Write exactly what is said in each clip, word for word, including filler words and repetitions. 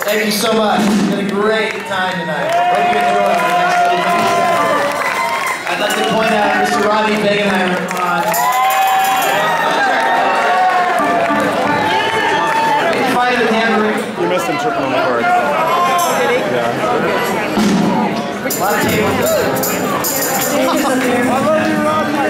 Thank you so much. It's been a great time tonight. Hope you enjoy our next little mini set. I'd like to point out Mister Rodney Begenheimer on. Find the tambourine. You missed him tripping on the chords. Yeah. A lot of tables. I love you, Rodney.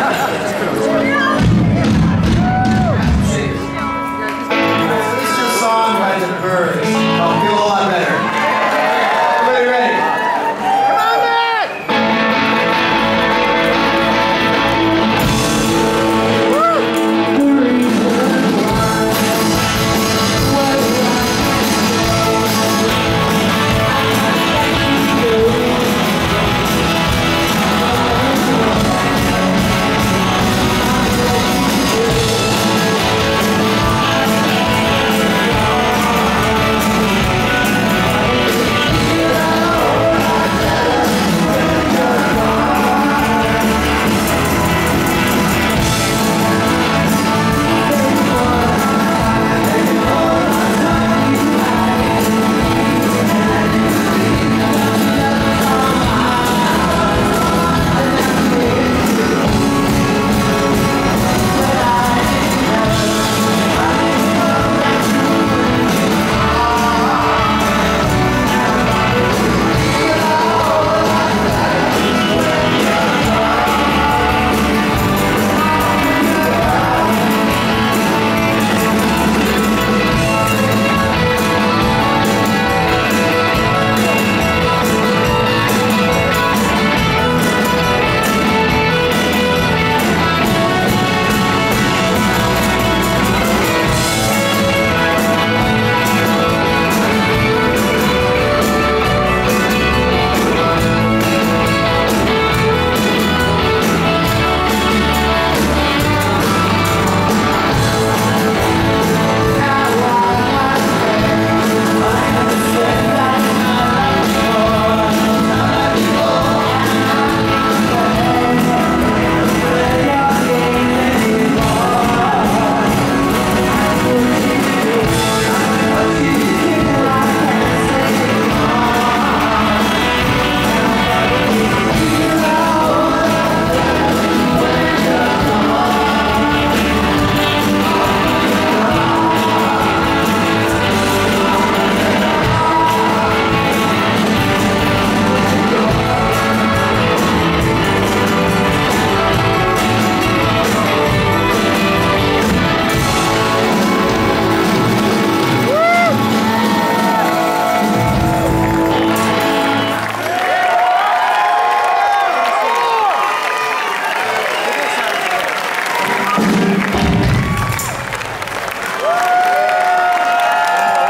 This is a song by the Byrds. I'll feel a lot better. Everybody ready? Come on back!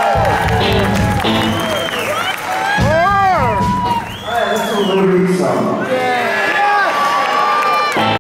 Little Root song.